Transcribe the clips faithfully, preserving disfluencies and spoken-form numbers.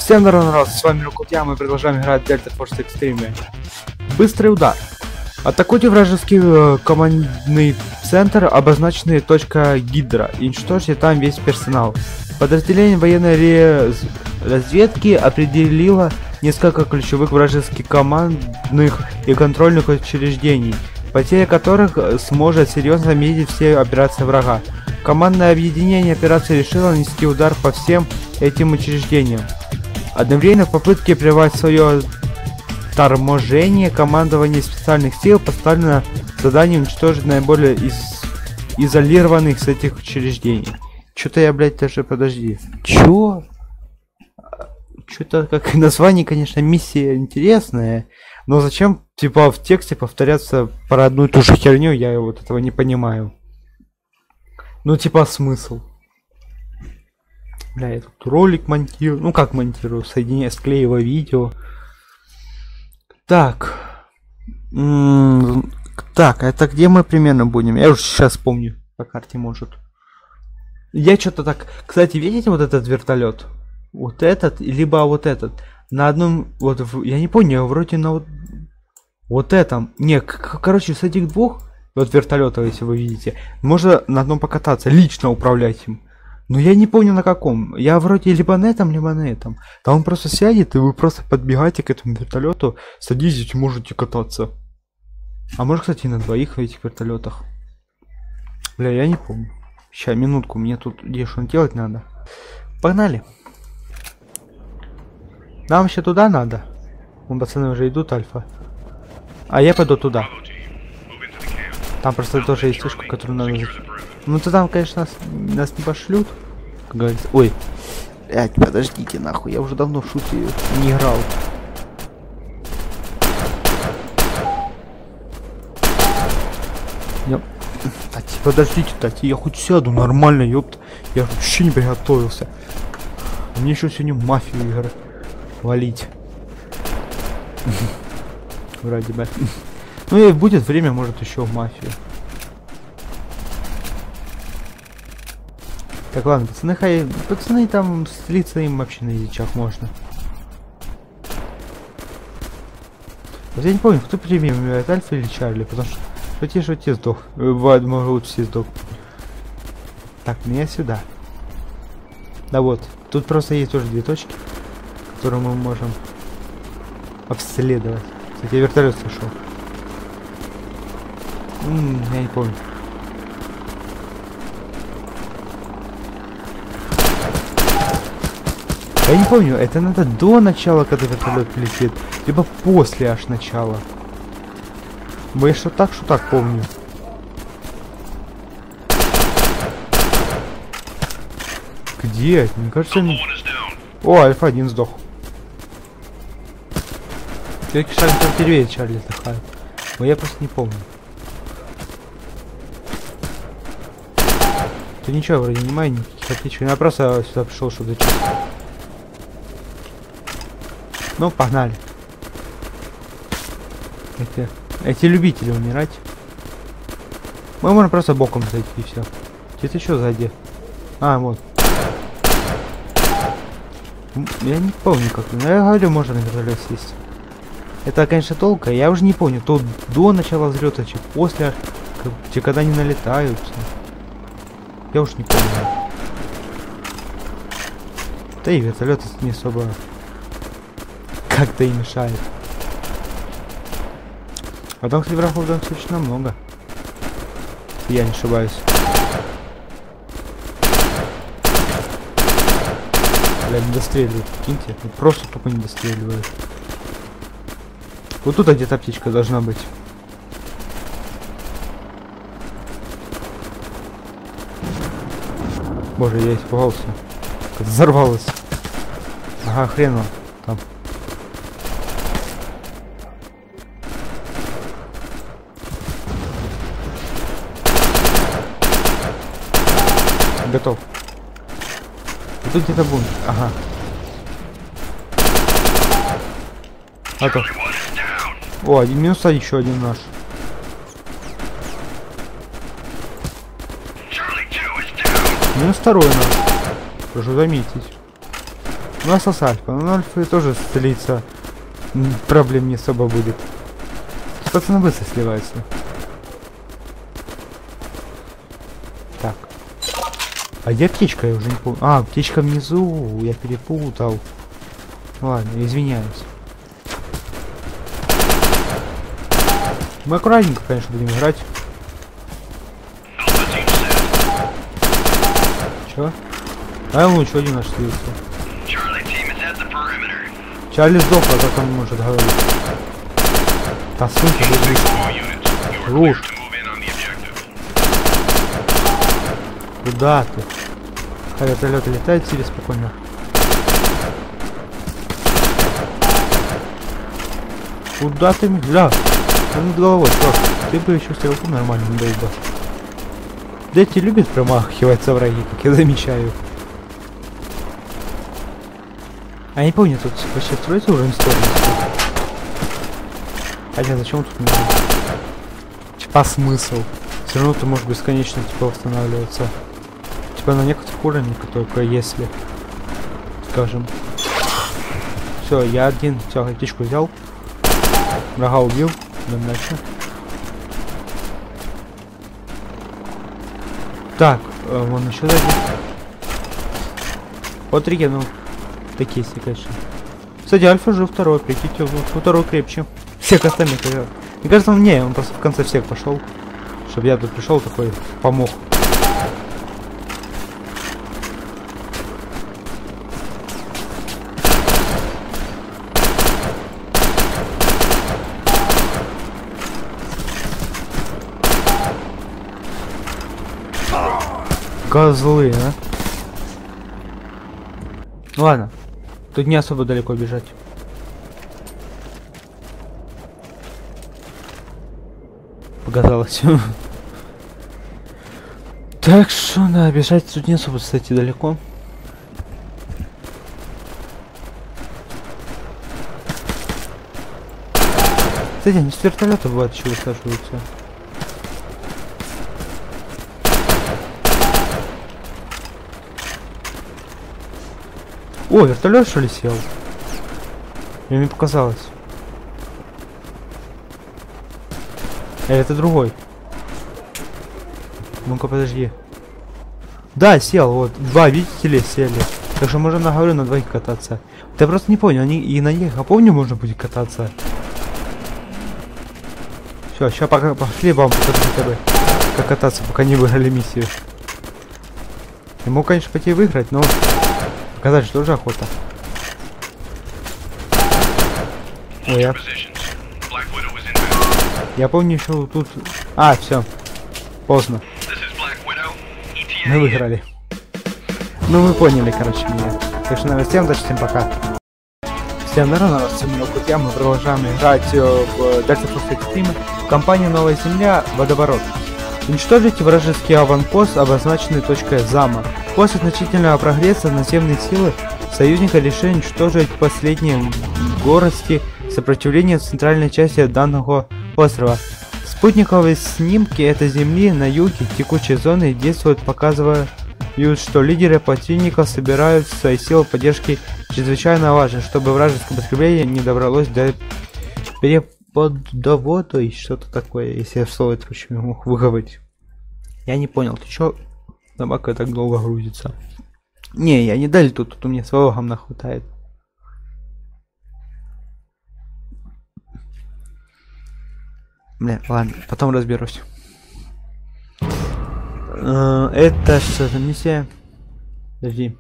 Всем здорово, народ, с вами Рукутя, мы продолжаем играть в Delta Force Extreme. Быстрый удар. Атакуйте вражеский э, командный центр, обозначенный точка Гидра, и уничтожьте там весь персонал. Подразделение военной ре... разведки определило несколько ключевых вражеских командных и контрольных учреждений, потеря которых сможет серьезно замедлить все операции врага. Командное объединение операции решило нанести удар по всем этим учреждениям. Одновременно в попытке прервать свое торможение, командование специальных сил поставлено задание уничтожить наиболее из... изолированных с этих учреждений. Чё-то я, блядь, даже подожди. Чё? Чё-то как название, конечно, миссия интересная, но зачем, типа, в тексте повторяться про одну и ту же херню, я вот этого не понимаю. Ну, типа, смысл. Бля, я тут ролик монтирую. Ну, как монтирую? Соединяю, склеиваю видео. Так. М-м- так, это где мы примерно будем? Я уже сейчас помню. По карте, может. Я что-то так... Кстати, видите вот этот вертолет? Вот этот, либо вот этот. На одном... Вот, я не понял, вроде на вот... Вот этом. Не, короче, с этих двух... Вот вертолета, если вы видите. Можно на одном покататься, лично управлять им. Но я не помню на каком. Я вроде либо на этом, либо на этом. Там он просто сядет, и вы просто подбегаете к этому вертолету, садитесь и можете кататься. А может, кстати, на двоих в этих вертолетах. Бля, я не помню. Сейчас, минутку, мне тут где-что делать надо. Погнали. Нам еще туда надо. Вон пацаны уже идут, Альфа. А я пойду туда. Там просто тоже есть фишка, которую надо... Ну то там, конечно, нас, нас не пошлют, как говорится. Ой, блядь, подождите, нахуй, я уже давно в шутки не играл. Я... Тати, подождите, Тати, я хоть сяду нормально, ёпт. Я вообще не приготовился. Мне еще сегодня мафию играть. Валить. Вроде бы. Ну и будет время, может, еще в мафию. Так, ладно, пацаны, хай... Пацаны там слиться им вообще на язычах можно. Вот я не помню, кто премиум, Альфа или Чарли, потому что шути, шути, сдох. Бывает, могут все сдох. Так, меня сюда. Да вот, тут просто есть тоже две точки, которые мы можем обследовать. Кстати, я вертолет слышал. М-м, я не помню. Я не помню, это надо до начала, когда вертолет летит, либо после аж начала. Бо я что так, что так помню. Где? Мне кажется, не... О, Альфа один сдох. Все-таки шаг впервые Чарли сдыхает. Но я просто не помню. Да ничего, вроде не маю никаких отличий. Я просто сюда пришел, чтобы зачистить. Ну, погнали. Эти, эти любители умирать. Мы можем просто боком зайти и все. Где-то еще сзади. А, вот. Я не помню как. Но я говорю, можно на вертолет сесть. Это, конечно, толка. Я уже не помню, то до начала взлета, чи после, чи когда они налетают. Я уж не помню. Да и вертолет не особо как-то и мешает. А там, кстати, врагов достаточно много. Я не ошибаюсь. Бля, не достреливают, прикиньте. Ну, просто тупо не достреливают. Вот тут где-то аптечка должна быть. Боже, я испугался. Как взорвалось. Ага, хрен вам там. Готов. И тут где-то бункер. Ага. Готов. О, один минус, а еще один наш. Минус второй наш. Прошу заметить. У нас с Альфа. Но Альфа тоже слиться проблем не особо будет. Пацаны быстро сливаются. Так. А где птичка? Я уже не помню. А, птичка внизу. Я перепутал. Ладно, извиняюсь. Мы аккуратненько, конечно, будем играть. Чё? А ему еще один наш слился. Чарли сдохла, как он может говорить. Да сынка, руш. Куда ты? Хай, вертолет летает себе спокойно. Куда ты? Бля, он над головой, просто. Ты бы еще стрелку нормально дал бы. Дети любят промахиваться враги, как я замечаю. А я не помню, тут вообще строится уровень сложности. Хотя зачем тут нужно? Типа смысл. Все равно ты можешь бесконечно типа восстанавливаться. Типа на некоторых уровнях только если. Скажем. Все, я один. Все, птичку взял. Врага убил. Идем дальше. Так, э, вон еще один. Вот регенул. Такие все, конечно. Кстати, Альфа жив второй, прикиньте, второй крепче. Всех остальных. Мне кажется, он не, он просто в конце всех пошел. Чтобы я тут пришел такой, помог. Козлы, а? Ладно. Тут не особо далеко бежать. Показалось. Так что, да, бежать тут не особо, кстати, далеко. Кстати, они с вертолета бывает еще высаживаются. О, вертолет что ли сел? Мне не показалось. Или это другой? Ну-ка, подожди. Да, сел, вот. Два, видите ли, сели. Так что можно, говорю, на двоих кататься. Ты просто не понял, они и на них, а помню, можно будет кататься. Все, сейчас пока пошли вам покажу хотя бы, как кататься, пока не выиграли миссию. Я мог, конечно, пойти выиграть, но показать, что тоже охота. Ой, я... я помню еще тут... А, все. Поздно. Мы выиграли. Ну вы поняли, короче, меня. Так что, наверное, всем удачи, всем пока. Всем здорово, нас всем много я, мы продолжаем играть в Delta Force Extreme. Компания Новая Земля, Водоворот. Уничтожите вражеский аванпост, обозначенный точкой зама. После значительного прогресса наземные силы союзника решили уничтожить последние горсти сопротивления в центральной части данного острова. Спутниковые снимки этой земли на юге текучей зоны действуют, показывая, что лидеры противников собирают свои силы поддержки чрезвычайно важно, чтобы вражеское подкрепление не добралось до переподвода и что-то такое, если я в слово это почему мог выговорить. Я не понял, ты чё, собака так долго грузится? Не, я не дали тут, тут у меня своего гамна хватает. Бля, ладно, потом разберусь. Это что за миссия? Подожди.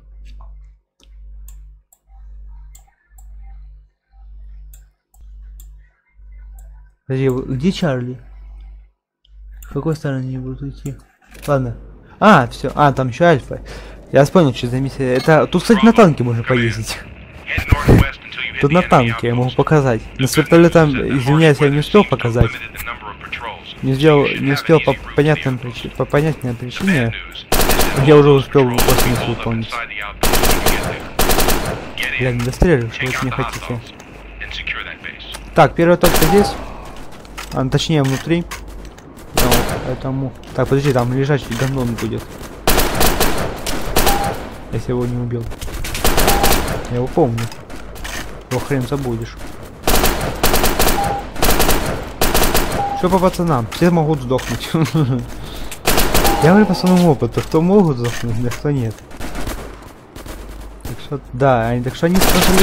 Подожди, где Чарли? В какой стороне я буду идти? Ладно. А, все. А, там еще Альфа. Я понял, что за миссия. Это тут, кстати, на танке можно поездить. Тут на танке я могу показать. Но с вертолетом, извиняюсь, я не успел показать. Не сделал, не успел по понятным причине, по понятной причине. Я уже успел космос выполнить. Я не достреливаю, что вы не хотите. Так, первая точка здесь. А, точнее, внутри. Да, поэтому... Так, подожди, там лежачий гандон будет. Если его не убил. Я его помню. Его хрен забудешь. Что по пацанам? Все могут сдохнуть. Я говорю по своему опыту. Кто могут сдохнуть, а кто нет. Так что, да, они, так что они спрашивали.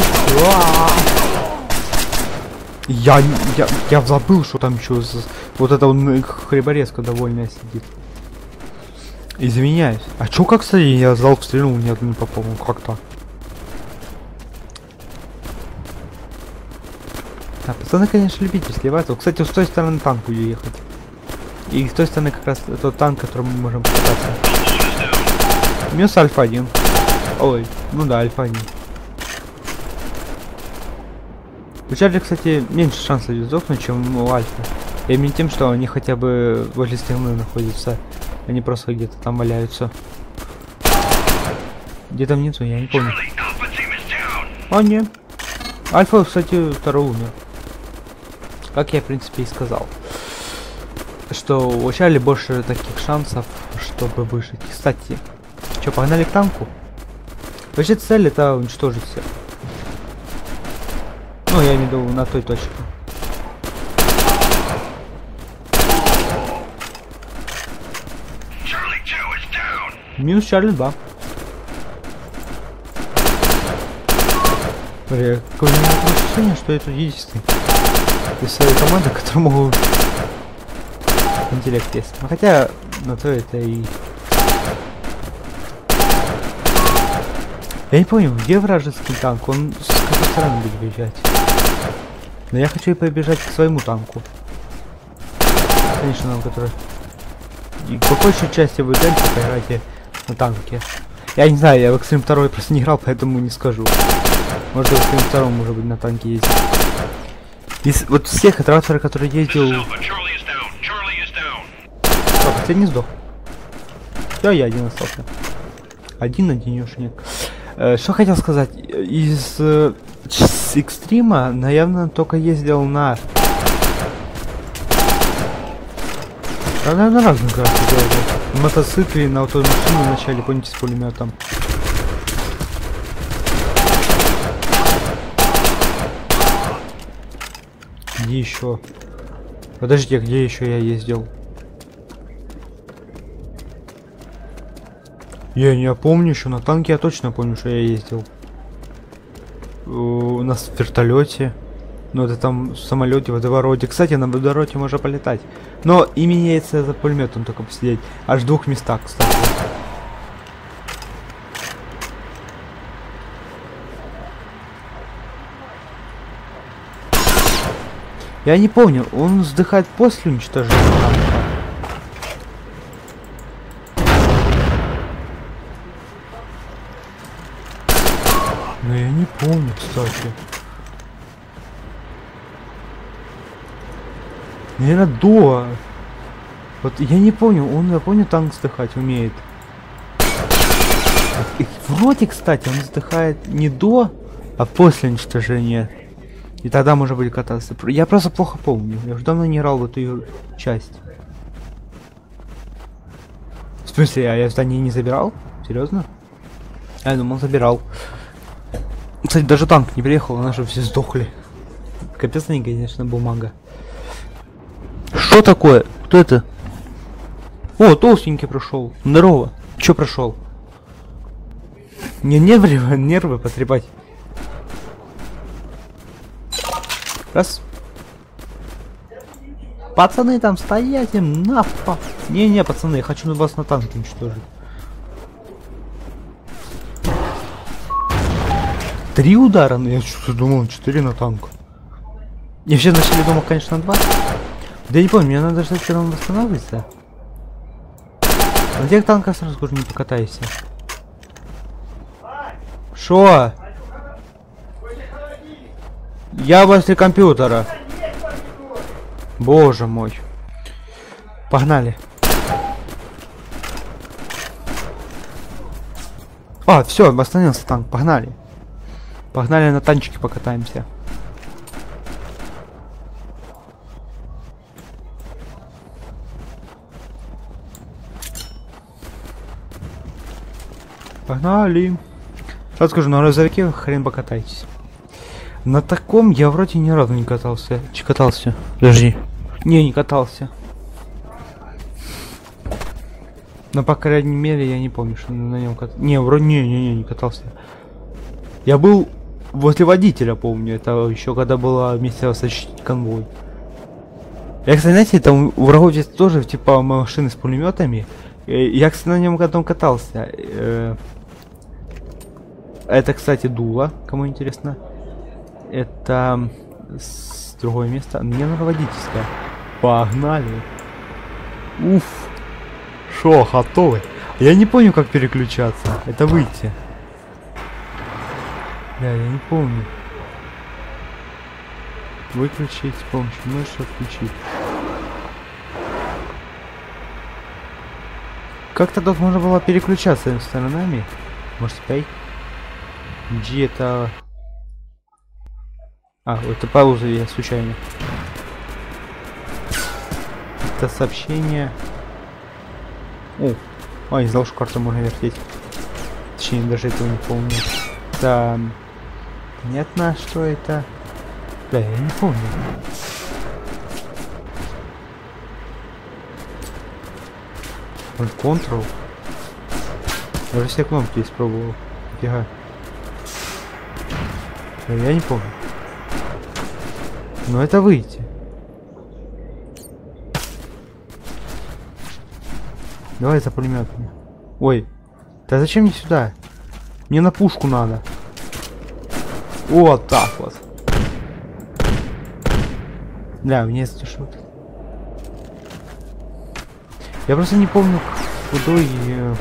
Я, я, я забыл, что там еще вот это он хлеборезка довольная сидит. Извиняюсь. А чё как, кстати, я залп стрельнул, ни одну не попал, ну как так? А пацаны, конечно, любите сливаться. Кстати, с той стороны танк будет ехать. И с той стороны как раз тот танк, которым мы можем покататься. Минус альфа один. Ой, ну да, альфа один. У Чарли, кстати, меньше шансов сдохнуть, чем у Альфа. Именно тем, что они хотя бы возле стены находятся. Они просто где-то там валяются. Где там внизу, я не помню. А, нет. Альфа, кстати, второй умер. Как я, в принципе, и сказал. Что у Чарли больше таких шансов, чтобы выжить. Кстати, что, погнали к танку? Вообще цель это уничтожить всех. Ну, я имею в виду на той точке. Минус Чарли два. Какое у меня ощущение, что это единственный из своей команды, который могут интеллект есть. Ну, хотя на то это и... Я не понял, где вражеский танк? Он с какой стороны будет бежать? Но я хочу и побежать к своему танку. Конечно, нам который... И в какой еще части вы дальше поиграете на танке? Я не знаю, я в Extreme два просто не играл, поэтому не скажу. Может, в Extreme два может быть на танке ездить. Из вот всех операторов, которые ездил... Что, последний сдох? Да, я один остался. Один одинешенек. Э, что хотел сказать? Из э, с Экстрима, наверное, только ездил на... Да, наверное, разные графики делали. На мотоцикле, на автомашине вначале, помните, с пулеметом. Где еще? Подождите, где еще я ездил? Я не помню еще, на танке я точно помню, что я ездил. У нас в вертолете. Ну это там в самолете, в водовороте. Кстати, на водовороте можно полетать. Но и меняется за пулеметом только посидеть. Аж в двух местах, кстати. Я не помню, он вздыхает после уничтожения танка. Но я не помню, кстати. Наверное, до. Вот я не понял, он, я помню, танк вздыхать умеет. И вроде, кстати, он вздыхает не до, а после уничтожения. И тогда можно будет кататься. Я просто плохо помню. Я уже давно не играл в эту часть. В смысле, а я здание не забирал? Серьезно? А, я думал, забирал. Кстати, даже танк не приехал, наши все сдохли. Капец, они, конечно, бумага. Что такое? Кто это? О, толстенький прошел. Здорово. Че прошел? Не нервы, нервы потрепать. Раз. Пацаны там стоять им нафа. Не-не, пацаны, я хочу вас на танке уничтожить. Три удара? Ну я что-то думал, четыре на танк. Я вообще вначале думал, конечно, два. Да я не помню, мне надо ждать, когда он восстанавливается. На тех танках сразу уже не покатайся. Шо? Я возле компьютера. Боже мой. Погнали. А, все, восстановился танк. Погнали. Погнали на танчике покатаемся. Погнали. Сразу скажу, на грузовике хрен покатайтесь. На таком я вроде ни разу не катался. Че катался? Подожди. Не, не катался. Но по крайней мере я не помню, что на нем катался. Не, вроде не, не, не, не катался. Я был возле водителя, помню. Это еще когда было вместе защитить конвой. Я, кстати, знаете, там у врагов здесь тоже типа машины с пулеметами. Я, кстати, на нем потом катался. Это, кстати, дуло, кому интересно. Это с другое место. Мне надо водительское. Погнали. Уф. Шо, готовы? Я не помню, как переключаться. Это выйти. Да, я не помню. Выключить с помощью мыши, отключить. Как-то тут можно было переключаться сторонами. Может, пей? G это... А, это пауза, я случайно. Это сообщение. О, а, не знал, что карту можно вертеть. Точнее, даже этого не помню. Да, понятно, что это. Да, я не помню. Он Ctrl. Я уже все кнопки испробовал. Фига. Да, я не помню. Но это выйти. Давай за пулеметами. Ой, да зачем мне сюда? Мне на пушку надо. Вот так вот. Да, мне стишут. Я просто не помню, куда и...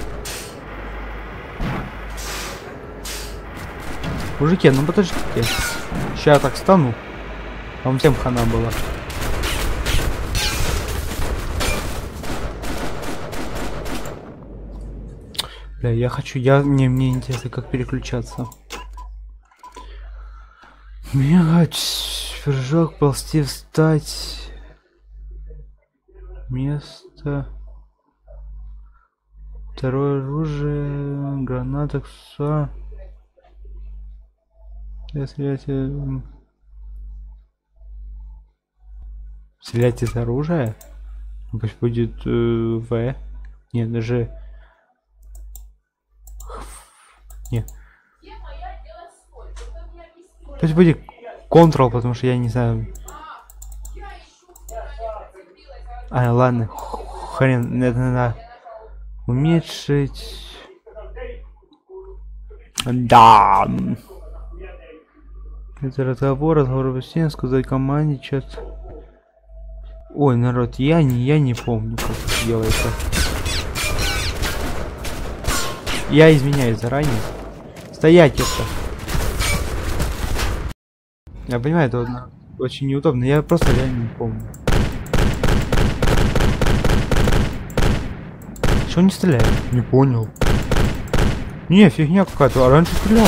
Мужики, ну подождите. Сейчас я так стану. Вам всем хана была. Бля, я хочу, я мне мне интересно, как переключаться. Бегать, прыжок, ползти, встать. Место. Второе оружие, граната, кса. Если стрелять из оружия, пусть будет э, В. Нет, даже нет. Пусть будет Ctrl, потому что я не знаю. А, ладно, хрен, это надо уменьшить. Да. Это разговор, разговор в стене, сказать команде, чат. Ой, народ, я не, я не помню, как это делается. Я извиняюсь заранее. Стоять это. Я понимаю, это очень неудобно. Я просто реально не помню. Что он не стреляет? Не понял. Не, фигня какая-то. А раньше стрелял.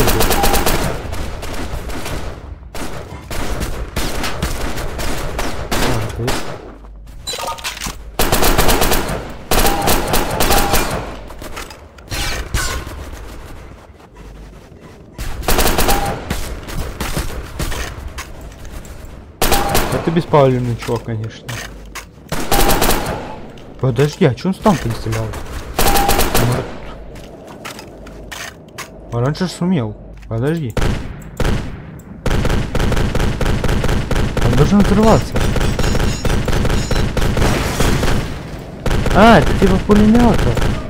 Это беспалевный чувак, конечно. Подожди, а че он с танка не стрелял? А раньше сумел. Подожди. Он должен отрываться. А, это типа пулемета.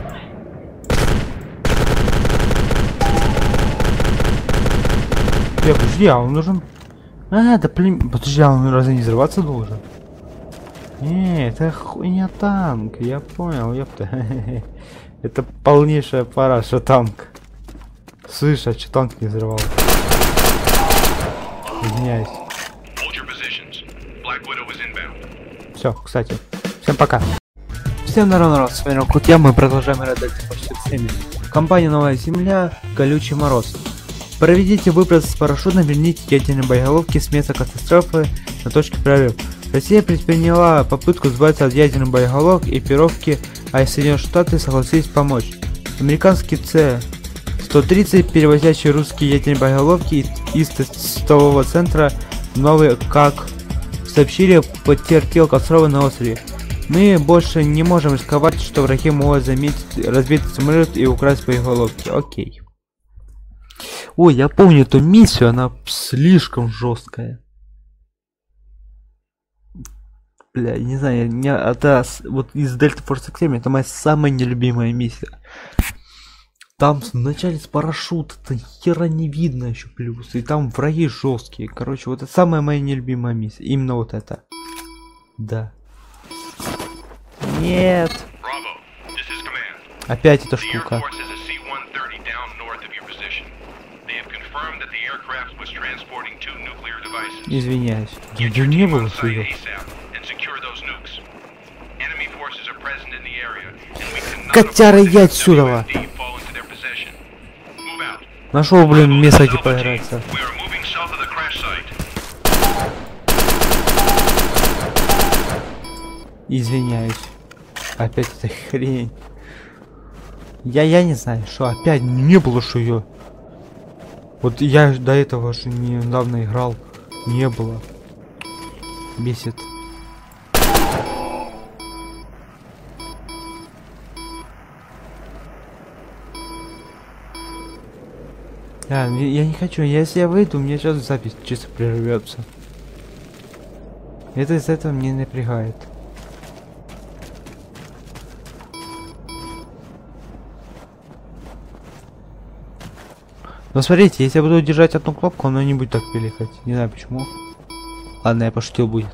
Я, подожди, а он нужен... А, это пулемет. Подожди, а он разве не взрываться должен? Не, это хуйня танк. Я понял, ёпта. Это полнейшая параша танк. Слышь, а че танк не взрывал? Извиняюсь. Все, кстати. Всем пока. Всем народ, народ, с вами Рокутья, мы продолжаем играть почти всеми. Компания Новая Земля, Колючий Мороз. Проведите выброс с парашютом, верните ядерные боеголовки с места катастрофы на точке прорыва. Россия предприняла попытку избавиться от ядерных боеголовок и пировки, а Соединенные Штаты согласились помочь. Американский С сто тридцать, перевозящие русские ядерные боеголовки из тестового центра Новый, как сообщили, потерпел Кострова на острове. Мы больше не можем рисковать, что враги могут заметить, разбить самолет и украсть боеголовки. Окей. Ой, я помню эту миссию, она слишком жесткая. Бля, не знаю, не, это вот из Delta Force Extreme это моя самая нелюбимая миссия. Там вначале с парашюта хера не видно еще плюс, и там враги жесткие. Короче, вот это самая моя нелюбимая миссия. Именно вот это. Да. Нет. Опять эта штука. Извиняюсь. Да не было ее. Котяра, я отсюда. Нашел, блин, место где поиграться. Извиняюсь. Опять эта хрень. Я я не знаю, что опять не было, что ее. Вот я до этого же недавно играл. Не было. Бесит. А, я не хочу, если я выйду, у меня сейчас запись чисто прервется. Это из этого меня напрягает. Но смотрите, если я буду держать одну кнопку, она не будет так пиликать. Не знаю почему. Ладно, я пошутил, будет.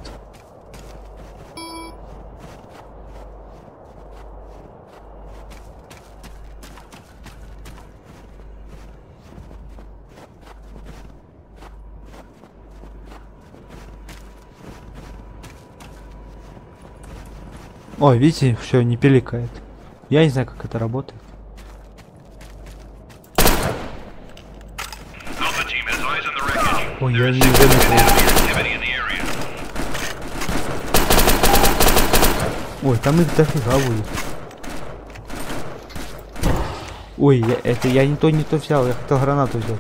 Ой, видите, все не пиликает. Я не знаю, как это работает. Ой, я не заметил. Ой, там их дофига будет. Ой, я, это я не то не то взял, я хотел гранату взять.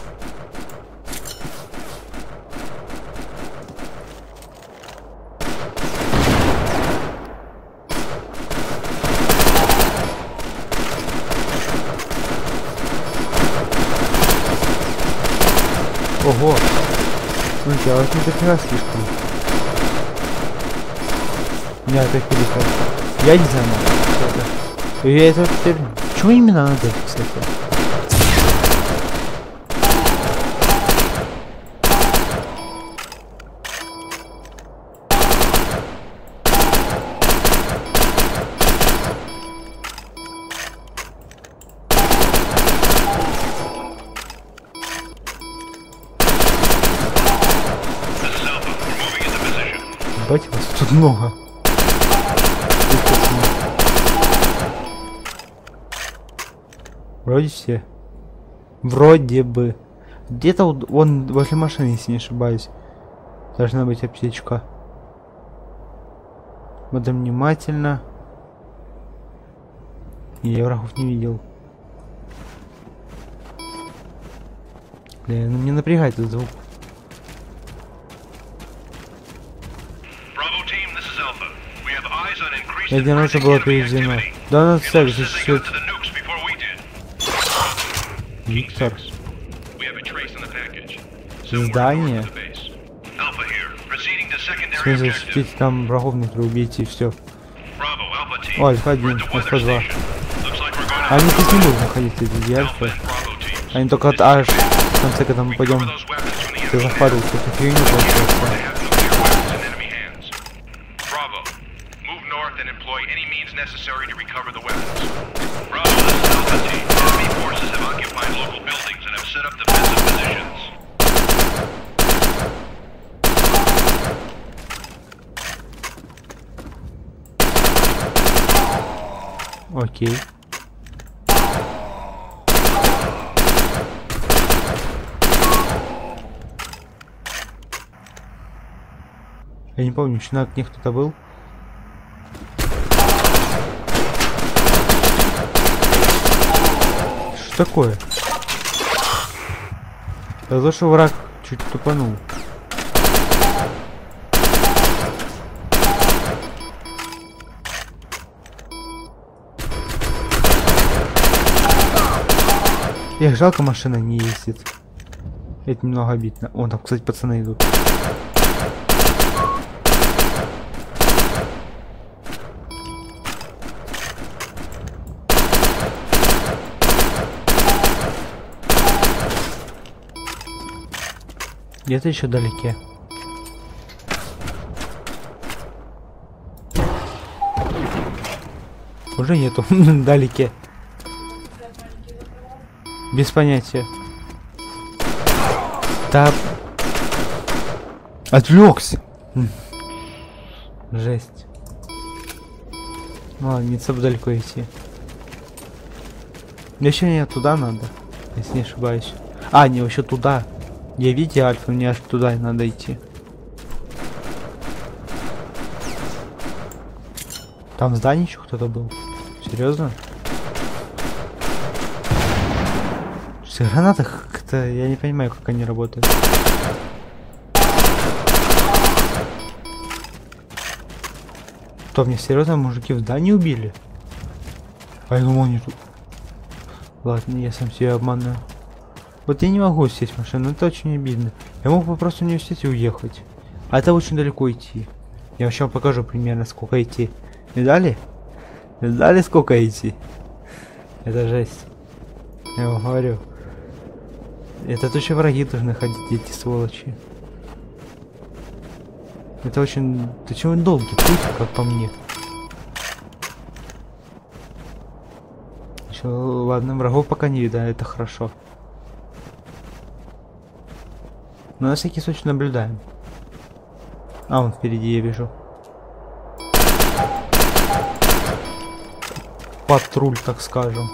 Ого! Смотрите, а вот не дофига слишком. Не, это пиликает. Я не знаю, что это. Я это теперь... Чего именно надо, кстати? Ебать, вас тут много. Вроде все. Вроде бы. Где-то вон возле машины, если не ошибаюсь. Должна быть аптечка. Буду внимательно. Я врагов не видел. Блин, ну мне напрягает этот звук. Ядерное было переведено. Да, надо ставить защищать. Виктор. Здание. Смысл защитить там врагов внутри, убейте и все. О, Альфа один, Альфа два. Они здесь не будут находиться, эти Альфа. Они только от Аш в конце, когда мы пойдем захватывать эту фигню, получается. Necessary to recover the weapons. Bravo, this is Alpha Team. Enemy forces have occupied local buildings and have set up defensive positions. Окей. Я не помню, еще на окне кто-то был. Что такое? Да то, что враг чуть тупанул. Эх, жалко, машина не ездит. Это немного обидно. Вон там, кстати, пацаны идут. Где-то еще далеке. Уже нету. Далеке. Без понятия. Да. Отвлекся. Жесть. Ладно, не так далеко идти. Еще не туда надо, если не ошибаюсь. А, не, еще туда. Я видите Альфа, мне аж туда и надо идти. Там в здании еще кто-то был. Серьезно? Что, гранаты как-то... Я не понимаю, как они работают. Что, мне серьезно мужики в здании убили? А я думал, они тут... Ладно, я сам себя обманываю. Вот я не могу сесть в машину, это очень обидно. Я мог бы просто в университет и уехать. А это очень далеко идти. Я вообще вам покажу примерно, сколько идти. Видали? Видали, сколько идти? Это жесть. Я вам говорю. Это точно враги должны ходить, эти сволочи. Это очень... Очень долгий путь, как по мне. Еще, ладно, врагов пока не видно, это хорошо. Но на всякий случай наблюдаем. А, вон впереди я вижу. Патруль, так скажем.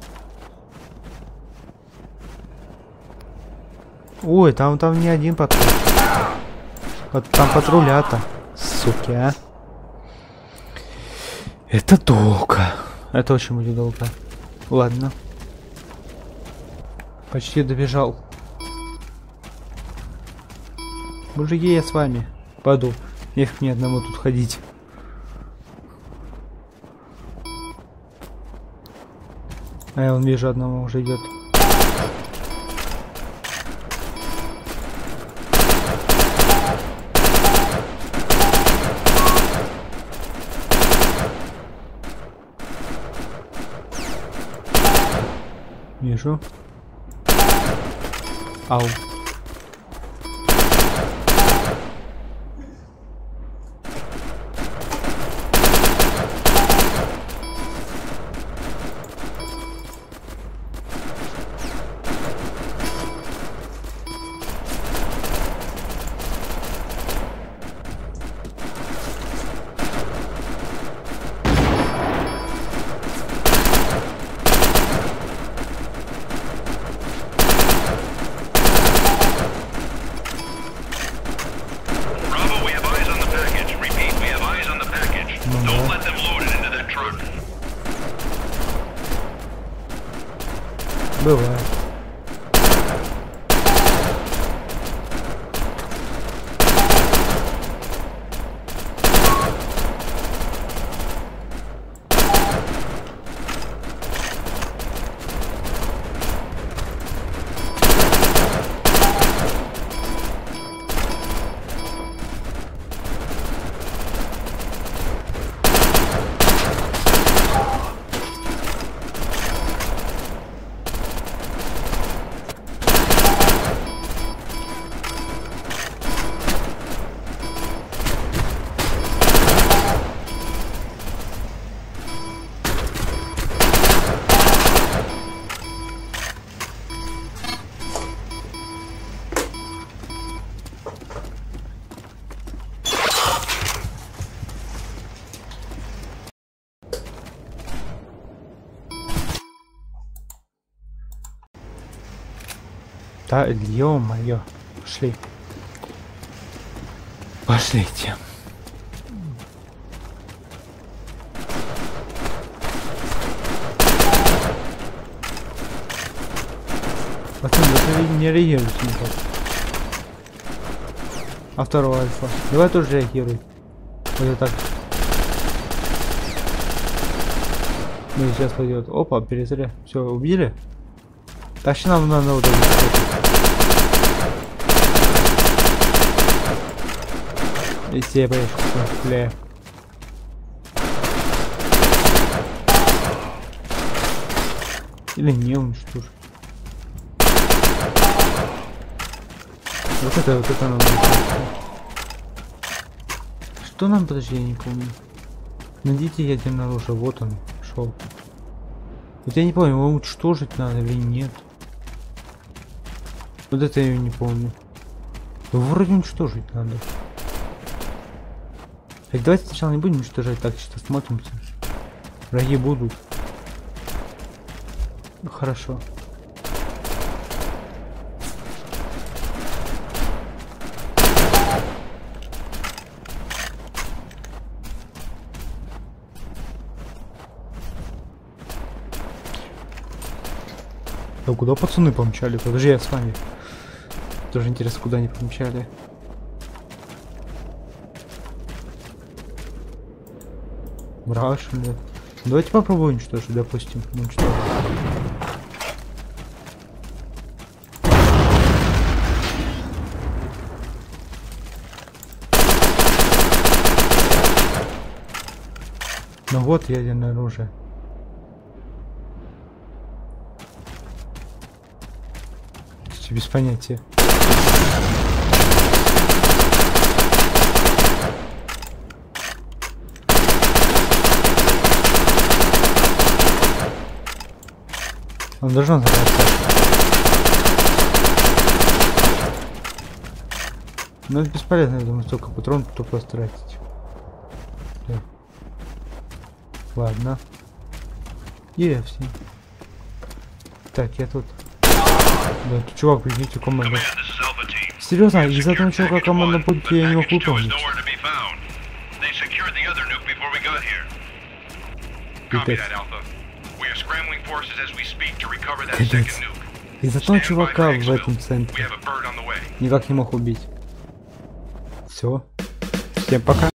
Ой, там там не один патруль. Вот там патрулята. Суки, а. Это долго. Это очень будет долго. Ладно. Почти добежал. Мужики, я с вами. Пойду. Нефиг мне одному тут ходить. А я вон вижу, одного уже идет. Вижу. Ау. Бывает. Да, ё-моё. Пошли. Пошлите. Пацан, это не реагирует никак. А второго альфа. Давай тоже реагируй. Вот так. Ну и сейчас пойдет. Опа, перезаря. Все, убили? Тащи, нам надо вот это. И себе поешь, бля. Или не уничтожить. Вот это, вот это надо. Что нам, подожди, я не помню. Найдите ядерное оружие, вот он, шел. Вот я не помню, его уничтожить надо или нет. Вот это я не помню. Его вроде уничтожить надо. Так, давайте сначала не будем уничтожать, так что смотримся. Враги будут. Ну, хорошо. А куда пацаны помчали? Подожди, я с вами. Тоже интересно, куда они помчали. Враг, что ли? Давайте попробуем уничтожить, допустим. Уничтожить. Ну вот ядерное оружие. Без понятия. Он должен забраться. Но это бесполезно, я думаю, столько патронов тупо тратить. Да. Ладно. И все. Так, я тут. Да, тут чувак, прикиньте, команда. Серьезно, из-за этого чувака команда будет, я не мог выполнить. Из-за того чувака в этом центре никак не мог убить. Все. Всем пока.